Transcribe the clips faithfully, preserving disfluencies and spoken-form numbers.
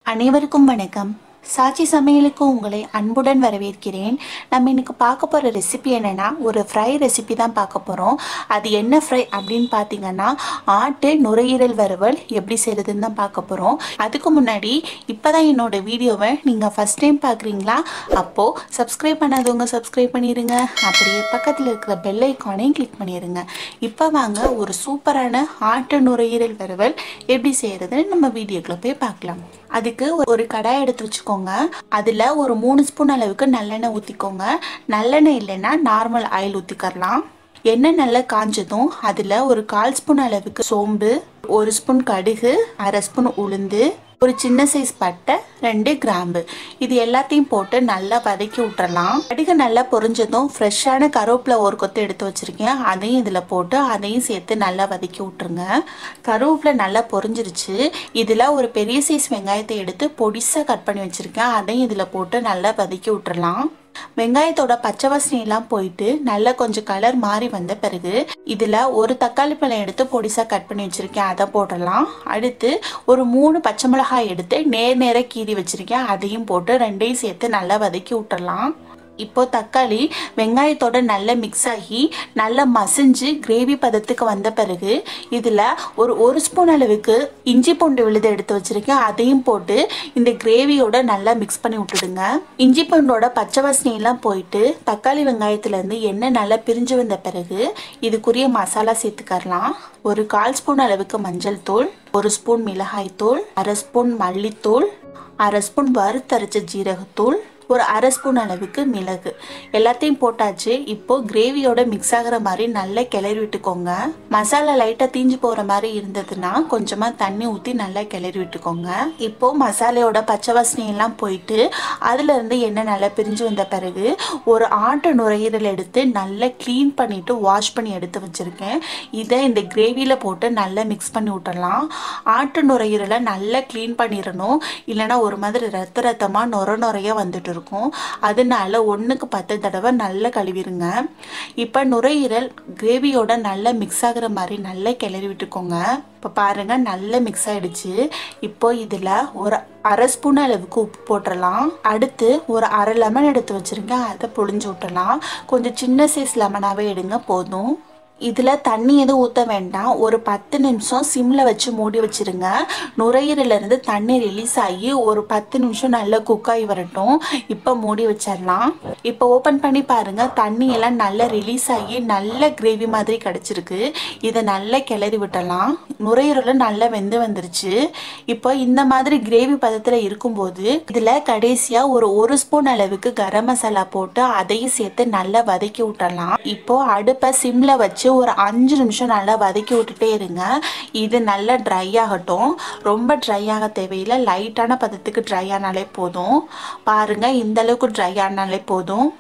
அனைவருக்கும் வணக்கம். சாட்சி சமையலுக்கு உங்களை அன்புடன் வரவேற்கிறேன். நம்ம இன்னைக்கு பார்க்க போகிற ரெசிபி என்னென்னா ஒரு ஃப்ரை ரெசிபி தான் பார்க்க போகிறோம். அது என்ன ஃப்ரை அப்படின்னு பார்த்தீங்கன்னா ஆட்டு நுரையீரல் வறுவல் எப்படி செய்கிறதுன்னு தான் பார்க்க போகிறோம். அதுக்கு முன்னாடி இப்போ தான் என்னோடய வீடியோவை நீங்கள் ஃபஸ்ட் டைம் பார்க்குறீங்களா? அப்போது சப்ஸ்கிரைப் பண்ணாதவங்க சப்ஸ்கிரைப் பண்ணிடுங்க. அப்படியே பக்கத்தில் இருக்கிற பெல் ஐக்கானையும் கிளிக் பண்ணிடுங்க. இப்போ வாங்க ஒரு சூப்பரான ஆட்டு நுரையீரல் வறுவல் எப்படி செய்கிறதுன்னு நம்ம வீடியோக்குள்ளே போய் பார்க்கலாம். அதுக்கு ஒரு கடாய் எடுத்து வச்சுக்கோங்க. அதில் ஒரு மூணு ஸ்பூன் அளவுக்கு நல்லெண்ணெய் ஊற்றிக்கோங்க. நல்லெண்ணெய் இல்லைன்னா நார்மல் ஆயில் ஊற்றிக்கலாம். எண்ணெய் நல்லா காஞ்சதும் அதில் ஒரு கால் ஸ்பூன் அளவுக்கு சோம்பு, ஒரு ஸ்பூன் கடுகு, அரை ஸ்பூன் உளுந்து, ஒரு சின்ன சைஸ் பட்டை, ரெண்டு கிராம்பு, இது எல்லாத்தையும் போட்டு நல்லா வதக்கி விட்டுறலாம். கடுகு நல்லா பொரிஞ்சதும் ஃப்ரெஷ்ஷான கருவேப்பிலை ஒரு கொத்து எடுத்து வச்சுருக்கேன், அதையும் இதில் போட்டு அதையும் சேர்த்து நல்லா வதக்கி விட்டுருங்க. கருவேப்பிலை நல்லா பொரிஞ்சிருச்சு. இதில் ஒரு பெரிய சைஸ் வெங்காயத்தை எடுத்து பொடிசாக கட் பண்ணி வச்சுருக்கேன், அதையும் இதில் போட்டு நல்லா வதக்கி விட்டுறலாம். வெங்காயத்தோட பச்சை வாசனையெல்லாம் போயிட்டு நல்லா கொஞ்சம் கலர் மாறி வந்த பிறகு இதில் ஒரு தக்காளி பழம் எடுத்து பொடிசாக கட் பண்ணி வச்சுருக்கேன், அதை போடலாம். அடுத்து ஒரு மூணு பச்சை மிளகாய் எடுத்து நேர் நேராக கீறி வச்சுருக்கேன், அதையும் போட்டு ரெண்டையும் சேர்த்து நல்லா வதக்கி விட்டுறலாம். இப்போ தக்காளி வெங்காயத்தோட நல்லா மிக்ஸ் ஆகி நல்லா மசிஞ்சு கிரேவி பதத்துக்கு வந்த பிறகு இதில் ஒரு ஒரு ஸ்பூன் அளவுக்கு இஞ்சி பூண்டு விழுது எடுத்து வச்சுருக்கேன், அதையும் போட்டு இந்த கிரேவியோட நல்லா மிக்ஸ் பண்ணி விட்டுடுங்க. இஞ்சி பூண்டோட பச்சை வாசனையெல்லாம் போயிட்டு தக்காளி வெங்காயத்துலேருந்து எண்ணெய் நல்லா பிரிஞ்சு வந்த பிறகு இதுக்குரிய மசாலா சேர்த்துக்கரலாம். ஒரு கால் ஸ்பூன் அளவுக்கு மஞ்சள் தூள், ஒரு ஸ்பூன் மிளகாய் தூள், அரை ஸ்பூன் மல்லித்தூள், அரை ஸ்பூன் வறுத்தரைச்ச ஜீரகத்தூள், ஒரு அரை ஸ்பூன் அளவுக்கு மிளகு, எல்லாத்தையும் போட்டாச்சு. இப்போ கிரேவியோட மிக்ஸ் ஆகிற மாதிரி நல்லா கிளறி விட்டுக்கோங்க. மசாலா லைட்டாக தீஞ்சு போகிற மாதிரி இருந்ததுன்னா கொஞ்சமாக தண்ணி ஊற்றி நல்லா கிளறி விட்டுக்கோங்க. இப்போ மசாலையோட பச்சை வாசனையெல்லாம் போயிட்டு அதுலேருந்து எண்ணெய் நல்லா பிரிஞ்சு வந்த பிறகு ஒரு ஆட்டு நுரையீரல் எடுத்து நல்லா க்ளீன் பண்ணிவிட்டு வாஷ் பண்ணி எடுத்து வச்சுருக்கேன், இதை இந்த கிரேவியில் போட்டு நல்லா மிக்ஸ் பண்ணி விட்டுடலாம். ஆட்டு நுரையீரலை நல்லா க்ளீன் பண்ணிடணும், இல்லைனா ஒரு மாதிரி ரத்த ரத்தமாக நுர நுறைய வந்துட்டு இருக்கும். அதனால ஒன்றுக்கு பத்து தடவை நல்லா கழுவிடுங்க. இப்போ நுரையீரல் கிரேவியோட நல்லா மிக்ஸ் ஆகிற மாதிரி நல்லா கிளறி விட்டுக்கோங்க. இப்போ பாருங்கள் நல்லா மிக்ஸ் ஆகிடுச்சு. இப்போ இதில் ஒரு அரை ஸ்பூன் அளவுக்கு உப்பு போட்டுடலாம். அடுத்து ஒரு அரை லெமன் எடுத்து வச்சுருங்க, அதை புழிஞ்சு விட்டுடலாம். கொஞ்சம் சின்ன சைஸ் லெமனாகவே எடுங்க போதும். இதில் தண்ணி எதுவும் ஊற்ற வேண்டாம். ஒரு பத்து நிமிஷம் சிம்மில் வச்சு மூடி வச்சுருங்க. நுரையீரலேருந்து தண்ணி ரிலீஸ் ஆகி ஒரு பத்து நிமிஷம் நல்லா குக் ஆகி வரட்டும். இப்போ மூடி வச்சிடலாம். இப்போ ஓப்பன் பண்ணி பாருங்கள், தண்ணியெல்லாம் நல்லா ரிலீஸ் ஆகி நல்ல கிரேவி மாதிரி கிடச்சிருக்கு. இதை நல்லா கிளறி விட்டலாம். நுரையீரலும் நல்லா வெந்து வந்துருச்சு. இப்போ இந்த மாதிரி கிரேவி பதத்தில் இருக்கும்போது இதில் கடைசியாக ஒரு ஒரு ஸ்பூன் அளவுக்கு கரம் மசாலா போட்டு அதையும் சேர்த்து நல்லா வதக்கி விட்டலாம். இப்போது அடுப்பை சிம்மில் வச்சு ஒரு அஞ்சு நிமிஷம் நல்லா வதக்கி விட்டுட்டே இருங்க. இது நல்லா ட்ரை ஆகட்டும். ரொம்ப ட்ரை ஆக தேவையில்லை, லைட்டான பதத்துக்கு ட்ரை ஆனாலே போதும். பாருங்கள், இந்த அளவுக்கு ட்ரை ஆனாலே போதும்.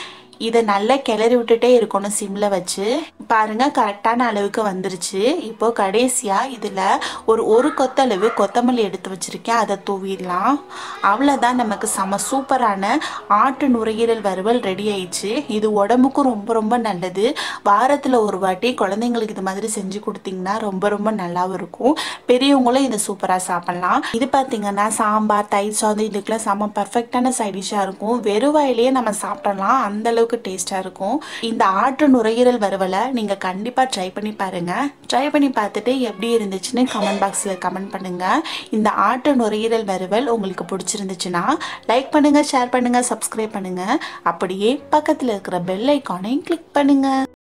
இதை நல்லா கிளறி விட்டுட்டே இருக்கணும் சிம்மில் வச்சு. பாருங்கள், கரெக்டான அளவுக்கு வந்துருச்சு. இப்போது கடைசியாக இதில் ஒரு ஒரு கொத்தளவு கொத்தமல்லி எடுத்து வச்சுருக்கேன், அதை தூவிடலாம். அவ்வளோதான், நமக்கு செம சூப்பரான ஆட்டு நுரையீரல் வறுவல் ரெடி ஆயிடுச்சு. இது உடம்புக்கும் ரொம்ப ரொம்ப நல்லது. வாரத்தில் ஒரு வாட்டி குழந்தைங்களுக்கு இது மாதிரி செஞ்சு கொடுத்தீங்கன்னா ரொம்ப ரொம்ப நல்லாவும் இருக்கும். பெரியவங்களும் இதை சூப்பராக சாப்பிட்லாம். இது பார்த்திங்கன்னா சாம்பார், தயிர் சாதம் இதுக்கெல்லாம் செம பர்ஃபெக்டான சைட் டிஷ்ஷாக இருக்கும். வெறும் வாயிலேயே நம்ம சாப்பிடலாம், அந்தளவுக்கு டேஸ்ட்டாக இருக்கும். இந்த ஆட்டு நுரையீரல் வறுவலை நீங்கள் கண்டிப்பாக ட்ரை பண்ணி பாருங்கள். ட்ரை பண்ணி பார்த்துட்டு எப்படி இருந்துச்சுன்னு கமெண்ட் பாக்ஸில் கமெண்ட் பண்ணுங்கள். இந்த ஆட்டு நுரையீரல் வறுவல் உங்களுக்கு பிடிச்சிருந்துச்சுன்னா லைக் பண்ணுங்கள், ஷேர் பண்ணுங்கள், சப்ஸ்கிரைப் பண்ணுங்கள். அப்படியே பக்கத்தில் இருக்கிற பெல் ஐக்கானையும் கிளிக் பண்ணுங்கள்.